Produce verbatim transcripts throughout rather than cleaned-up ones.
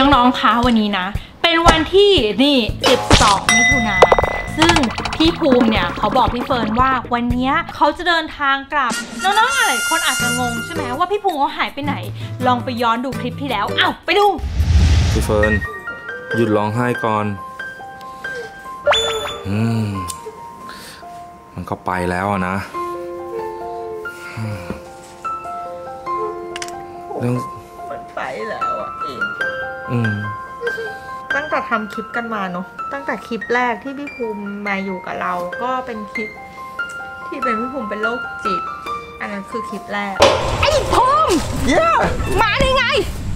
น้องๆคะวันนี้นะเป็นวันที่นี่สิบสองมิถุนายนซึ่งพี่ภูมิเนี่ยเขาบอกพี่เฟิร์นว่าวันนี้เขาจะเดินทางกลับน้องๆหลายคนอาจจะงงใช่ไหมว่าพี่ภูมิเขาหายไปไหนลองไปย้อนดูคลิปที่แล้วอ้าวไปดูพี่เฟิร์นหยุดร้องไห้ก่อนอืมมันก็ไปแล้วนะเรื่องมันไปแล้วอ่ะเองอืมตั้งแต่ทำคลิปกันมาเนาะตั้งแต่คลิปแรกที่พี่ภูมิมาอยู่กับเราก็เป็นคลิปที่เป็นพี่ภูมิเป็นโรคจิตอันนั้นคือคลิปแรกไอ้ภูมิเย้มาได้ไง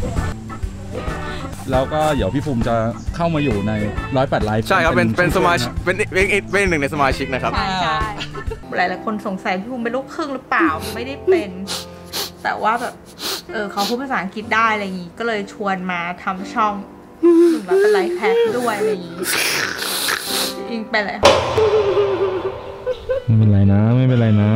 แล้วก็เดี๋ยวพี่ภูมิจะเข้ามาอยู่ในร้อยแปดไลฟ์ใช่ครับเป็นเป็นสมาชิกเป็นเป็นเป็นหนึ่งในสมาชิกนะครับใช่ใช่หลายหลายคนสงสัยพี่ภูมิเป็นลูกครึ่งหรือเปล่าไม่ได้เป็นแต่ว่าแบบเออเขาพูดภาษาอังกฤษได้อะไรอย่างงี้ก็เลยชวนมาทำช่องถึงเราเป็นไลฟ์แพ็คด้วยอะไรอย่างงี้อิงเป็นอะไรไม่เป็นไรนะไม่เป็นไรนะ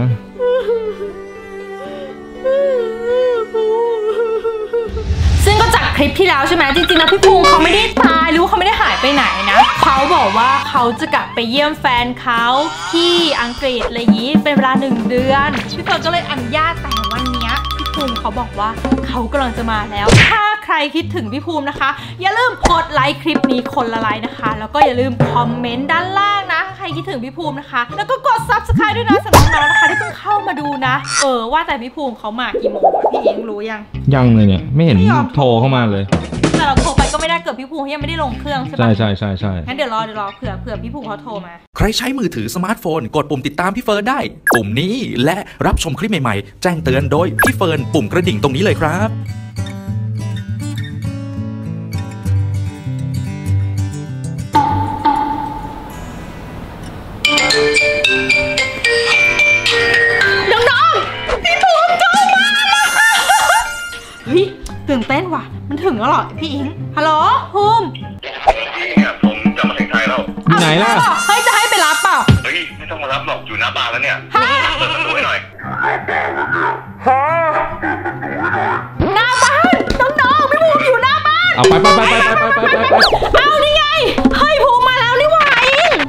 ซึ่งก็จากคลิปที่แล้วใช่ไหมจริงๆแล้วพี่ภูมิเขาไม่ได้ตายหรือว่าเขาไม่ได้หายไปไหนนะเขาบอกว่าเขาจะกลับไปเยี่ยมแฟนเขาที่อังกฤษอะไรอย่างนี้เป็นเวลาหนึ่งเดือนพี่เฟิร์นก็เลยอนุญาตแต่วันนี้พี่ภูมิเขาบอกว่าเขากำลังจะมาแล้วถ้าใครคิดถึงพี่ภูมินะคะอย่าลืมกดไลค์คลิปนี้คนละไลค์นะคะแล้วก็อย่าลืมคอมเมนต์ด้านล่างนะใครคิดถึงพี่ภูมินะคะแล้วก็กด ซับสไครบ์ ด้วยนะสำหรับน้องๆนะคะที่เพิ่งเข้ามาดูนะเออว่าแต่พี่ภูมิเขามากี่โมงพี่เองรู้ยังยังเลยเนี่ยไม่เห็นโทรเข้ามาเลยแต่เราโทรไปก็ไม่ได้เกิดพี่ภูมิยังไม่ได้ลงเครื่องใช่ไหมใช่ใช่ใช่ใช่งั้นเดี๋ยวรอเดี๋ยวรอเผื่อเผื่อพี่ภูมิเขาโทรมาใครใช้มือถือสมาร์ทโฟนกดปุ่มติดตามพี่เฟิร์นได้ปุ่มนี้และรับชมคลิปใหม่ๆแจ้งเตือนโดยพี่เฟิร์นปุ่มกระดิ่งตรงนี้เลยครับน้องๆพี่ภูมิโทรมาแล้วค่ะเฮ้ยตื่นเต้นว่ะมันถึงแล้วเหรอพี่อิงฮัลโหลภูมิเนี่ยผมจะมาถึงไทยแล้วไหนล่ะเฮ้ยจะให้ไปรับเปล่าเฮ้ยไม่ต้องมารับหรอกอยู่หน้าบ้านแล้วเนี่ยเปิดประตูให้หน่อยหน้าบ้านน้องๆพี่ภูมิอยู่หน้าบ้านเอาไปไปไปไปไปไปไปไปเอานี่ไงเฮ้ยภูมิมาแล้วนี่หว่าอิง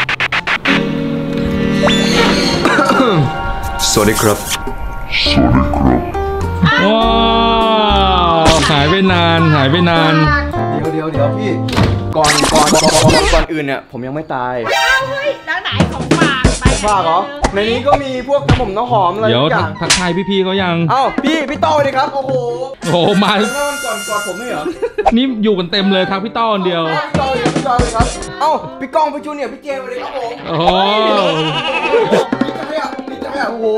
สวัสดีครับสวัสดีครับว้าวหายไปนานหายไปนานเดี๋ยวเดี๋ยวเดี๋ยวพี่ก่อนก่อนก่อนก่อนอื่นเนี่ยผมยังไม่ตายอ้าวเฮ้ยแล้วไหนของฝากไปฝากเหรอในนี้ก็มีพวกน้ำผมน้ำหอมอะไรเดี๋ยวอย่างทักทายพี่ๆเขายังอ้าวพี่พี่ต้อเลยครับโอ้โหโอ้มาแล้วก่อนก่อนผมไม่เหรอนี่อยู่กันเต็มเลยครับพี่ต้อคนเดียวพี่ต้อเลยพี่ต้อเลยครับเอ้าพี่ก้องพี่จูเนี่ยพี่เจมเลยครับผมโอ้โหดีใจอ่ะดีใจอ่ะโอ้โห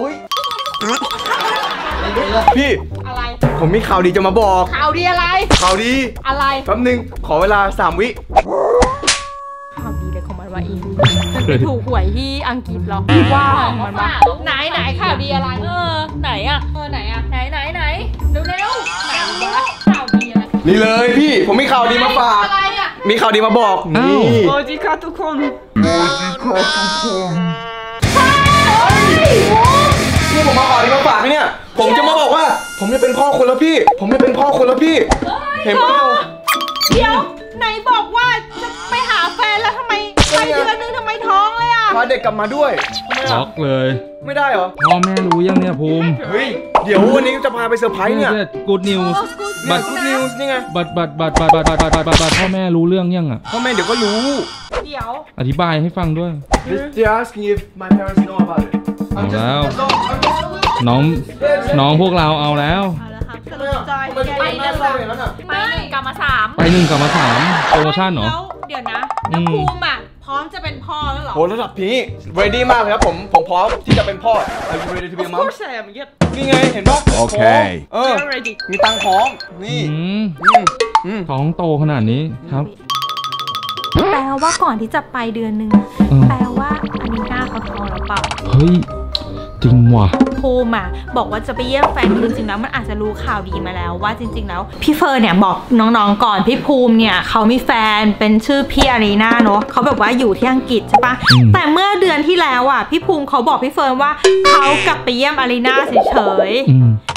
พี่อะไรผมมีข่าวดีจะมาบอกข่าวดีอะไรข่าวดีอะไรแป๊บนึงขอเวลาสามวิข่าวดีเลยของมันว่าอิงมันไปถูกหวยที่อังกฤษหรอว่ามันว่าไหนไหนข่าวดีอะไรเออไหนอ่ะเออไหนอ่ะไหนไหนไหนเร็วเร็วไหนวะข่าวดีอะไรนี่เลยพี่ผมมีข่าวดีมาฝากอะไรอ่ะมีข่าวดีมาบอกนี่โมจิค่ะทุกคนโมจิค่ะทุกคนนี่ผมมาข่าวดีมาฝากเนี่ยผมจะมาบอกว่าผมจะเป็นพ่อคนแล้วพี่ผมจะเป็นพ่อคนแล้วพี่เห็นเปล่าเดี๋ยวไหนบอกว่าจะไปหาแฟนแล้วทำไมไปเดือนนึงทำไมท้องเลยอ่ะพาเด็กกลับมาด้วยช็อกเลยไม่ได้เหรอพ่อแม่รู้ยังเนี่ยภูมิเฮ้ยเดี๋ยววันนี้จะพาไปเซอร์ไพรส์เนี่ยกูดนิวส์บัตรกูดนิวส์นี่ไงบัตรบัตรบัตรบัตรบัตรบัตรบัตรบัตรบัตรพ่อแม่รู้เรื่องยังอ่ะพ่อแม่เดี๋ยวก็รู้เดี๋ยวอธิบายให้ฟังด้วย Just give my parents know about it เอาแล้วน้องน้องพวกเราเอาแล้วไปหนึ่งไปหนึ่งกลับมาสามไปหนึ่งกลับมาสามโปรโมชั่นเหรอเดี๋ยวนะน้ำภูมิอ่ะพร้อมจะเป็นพ่อแล้วหรอโหระดับนี้ ready มากเลยครับผมผมพร้อมที่จะเป็นพ่อ Are you ready to be a mom นี่ไงเห็นปะโอเคเออมีตังท้องนี่ท้องโตขนาดนี้ครับแปลว่าก่อนที่จะไปเดือนนึงแปลว่าอันนี้หน้าเขาท้องแล้วเปล่าเฮ้ยจริงว่ะภูมิอ่ะบอกว่าจะไปเยี่ยมแฟนจริงๆแล้วมันอาจจะรู้ข่าวดีมาแล้วว่าจริงๆแล้วพี่เฟิร์นเนี่ยบอกน้องๆก่อนพี่ภูมิเนี่ยเขามีแฟนเป็นชื่อพี่อารีนาเนาะเขาแบบว่าอยู่ที่อังกฤษใช่ปะแต่เมื่อเดือนที่แล้วอ่ะพี่ภูมิเขาบอกพี่เฟิร์นว่าเขากลับไปเยี่ยมอารีนาเฉยๆ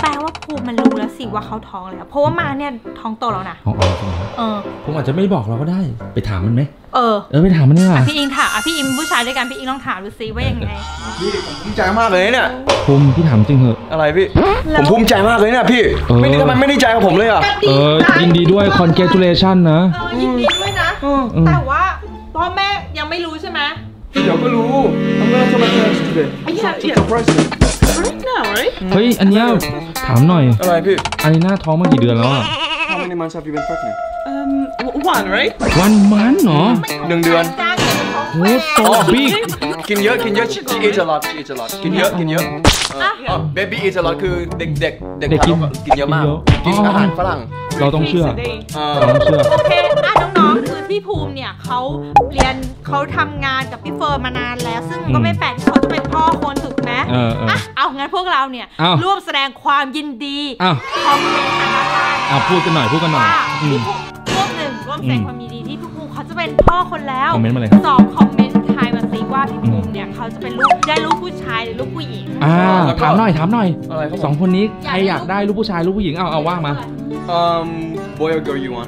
แปลว่าภูมิมันรู้แล้วสิว่าเขาท้องแล้วเพราะว่ามาเนี่ยท้องโตแล้วนะอ๋ออ๋อใช่ไหมเออผมอาจจะไม่บอกเราก็ได้ไปถามมันไหมเออเออไปถามมันนี่แหละพี่อิงถามอ่ะพี่อิงผู้ชายด้วยกันพี่อิงลองถามดูซิว่ายังไงพี่ผมภูมิใจมากเลยเนี่ยภูมิพี่ถามจริงเหอะอะไรพี่ผมภูมิใจมากเลยเนี่ยพี่เออไม่ทำไมไม่ดีใจกับผมเลยอ่ะเออยินดีด้วย congratulation นะเออยินดีด้วยนะอืมแต่ว่าพ่อแม่ยังไม่รู้ใช่ไหมเดี๋ยวก็รู้ I'm gonna tell my parents today Yeah, yeah. surprise them Right now, right? เฮ้ยอันเนี้ยถามหน่อยอะไรพี่อารีน่าท้องมากี่เดือนแล้วอ่ะ How many months have you been pregnant Um, w- one, right? วันมันเหรอหนึ่งเดือนจ้างเงินท้องโอ้โตบิ๊กกินเยอะกินเยอะ she she eats a lot she eats a lot กินเยอะกินเยอะเออเออ baby eats a lot คือเด็กเด็กเด็กเด็กกินทารกกินเยอะมากกิกินนเยอะอาหารฝรั่งเราต้องเชื่อ Twice a day. เออเราต้องเชื่อโอเคอ่ะน้องๆคือพี่ภูมิเนี่ยเขาเรียนเขาทำงานกับพี่เฟิร์นมานานแล้ว ซึ่งก็ไม่แปลกที่เขาจะเป็นพ่อคนถูกไหมเออเอออ่ะเอางั้นพวกเราเนี่ยอ้าวร่วมแสดงความยินดีอ้าวคอมเมนต์ทางด้านล่างอ่ะพูดกันหน่อยพูดกันหน่อยว่าอืพี่มภูมิร่วมหนึ่งร่วมแสดงความยินดีที่พี่ภูมิเขาจะเป็นพ่อคนแล้วคอมเมนต์มาเลยครับสองคอมเมนต์ทายมาสิว่าพี่ภูมิเนี่ยเขาจะเป็นลูกได้ลูกผู้ชายหรือลูกผู้หญิงอ่าแล้วก็ถามหน่อยถามหน่อยอะไรครับผมสองคนนี้ใครอยาก กอายได้ได้ลูกผู้ชายลูกผู้หญิงเอาเอาว่างมา um boy or girl you want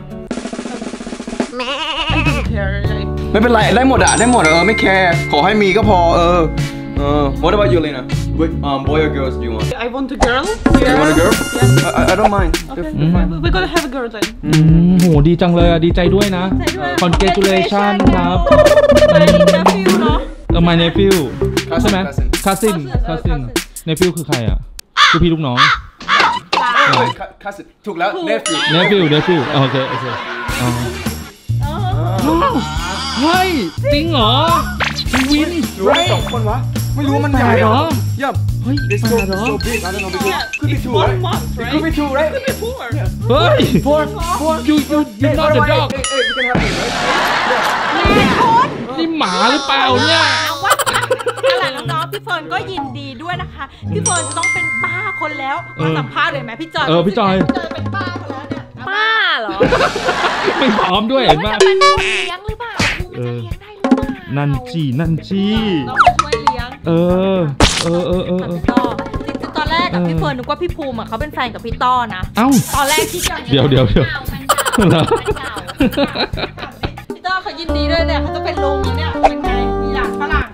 I don't care. Like, ไม่เป็นไรได้หมดอะได้หมดอะเออไม่แคร์ขอให้มีก็พอเออเออ what about you Lena Wait, um boy or girls do you want I want a girl. you want a girl Yeah. I, I, I don't mind Okay. They're- they're fine. We- We're gonna have a girl then. อืมโหดีจังเลยอ่ะดีใจด้วยนะ congratulation ครับไปนะฟิวเนาะเออ my nephew Cousin, ใช่ไหม cousin cousin cousin nephew คือใครอ่ะคือพี่ลูกน้องเฮ้ย cousin ถูกแล้ว nephew nephew nephew โอเคโอเคอ๋อว้าวเฮ้ยจริงเหรอพี่วินหรือว่าสองคนวะไม่รู้ว่ามันใหญ่เหรอย่าเฮ้ย It's มา so เหรอ so big I don't know because Yeah, could be it's two one right month, It right? could be two right Could be four. เฮ้ย four four you you you not the dog Hey hey we can have it right นี่หมาหรือเปล่าเนี่ยเอาว่านั่นแหละน้องๆพี่เฟิร์นก็ยินดีด้วยนะคะ พี่เฟิร์นจะต้องเป็นป้าคนแล้วเอมาอสัมภาษณ์เลยไหมพี่จอยเออพี่จอยพี่จอยเป็นป้าคนแล้วเนี่ยป้าเหรอไม่พร้อมด้วยเห็นว่าป่ะจะเป็นคนเลี้ยงหรือเปล่าคุณจะเลี้ยงได้หรือเปล่านั่นจีนั่นจีต้องมาช่วยเลี้ยงเออเออเออเออเออพี่ต้อจริงๆตอนแรกกับพี่เฟิร์นนึกว่าพี่ภูมิอ่ะเขาเป็นแฟนกับพี่ต้อนะเอ้าตอนแรกที่จอยเดี๋ยวเดี๋ยวเดี๋ยว เหรอพี่ต้อเขายินดีด้วยเนี่ยเขาจะเป็นลุงเนี่ยเป็นไงมีหลานฝรั่ง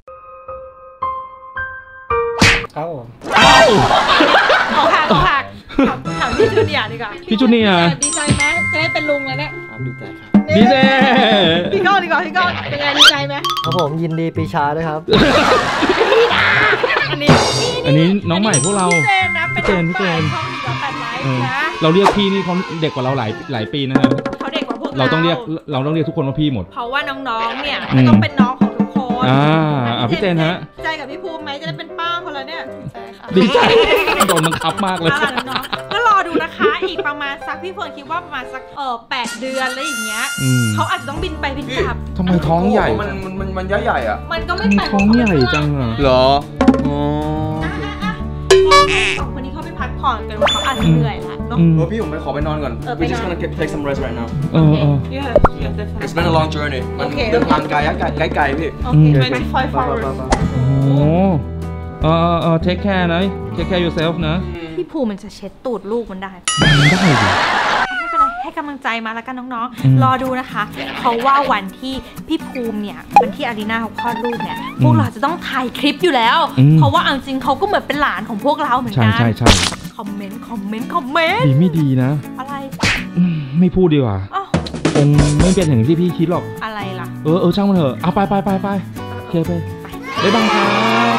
เอ้าเอ้าขอหักขอหักถามถามพี่จูเนียร์ดีกว่าพี่จูเนียร์ดีใจไหมจะได้เป็นลุงแล้วเนี่ยดีใจครับดีเจพี่ก้องดีกว่าพี่ก้องเป็นไงดีใจไหมครับผมยินดีปีชาด้วยครับอันนี้อันนี้น้องใหม่พวกเราพี่เจนนะเป็นพี่เจนพี่เจนช่องดีกว่าแปดไลฟ์เออนะเราเรียกพี่นี่เขาเด็กกว่าเราหลายหลายปีนะฮะเขาเด็กกว่าพวกเราเราต้องเรียกเราต้องเรียกทุกคนว่าพี่หมดเพราะว่าน้องๆเนี่ยอืมต้องเป็นน้องของทุกคนอ่าอ่ะพี่เจนฮะดีใจกับพี่ภูมิไหมจะได้เป็นป้าคนละเนี่ยดีใจค่ะดีใจโดนบังคับมากเลยเอาล่ะน้องๆก็รอดูนะคะ อีกประมาณสักพี่เฟิร์นคิดว่าประมาณสักเออแปดเดือนอะไรอย่างเงี้ยอืมเขาอาจจะต้องบินไปบินกลับทำไมท้องใหญ่มันมันมันมันใหญ่ๆอ่ะมันก็ไม่มันแปลกท้องใหญ่จังอ่ะเหรออ๋ออ่ะอ่ะอ่ะสองคนนี้เขาไปพักผ่อนกันเขาอาจจะเหนื่อยแล้วเนาะอืมเออพี่ผมไปขอไปนอนก่อนเออไป We น just อน gonna get- take some rest right now เออเออ Yeah, yeah, definitely. It's been a long journey มันโอเคเดินทางไกลอะไกลไกลๆพี่โอเคอืมไปไหม twenty-five ไป hours. ไปไปโอ้เออเออเออ take care นะ take care yourself นะพี่ภูมันจะเช็ดตูดลูกมันได้มันได้ดิไม่เป็นไรให้กำลังใจมาแล้วกันน้องอืมๆ รอดูนะคะ เขาว่าวันที่พี่ภูมิเนี่ยวันที่อารีนาเขาคลอดลูกเนี่ยพวกเราจะต้องถ่ายคลิปอยู่แล้วอืมเพราะว่าเอาจริงเขาก็เหมือนเป็นหลานของพวกเราเหมือนใช่กันใช่ใช่คอมเมนต์คอมเมนต์คอมเมนต์ดีไม่ดีนะอะไรอืมไม่พูดดีกว่าอ้าวคงไม่เป็นอย่างที่พี่คิดหรอกอะไรล่ะเออเออช่างมันเถอะเอาไปไปไปไปโอเคไปบ๊ายบายครับ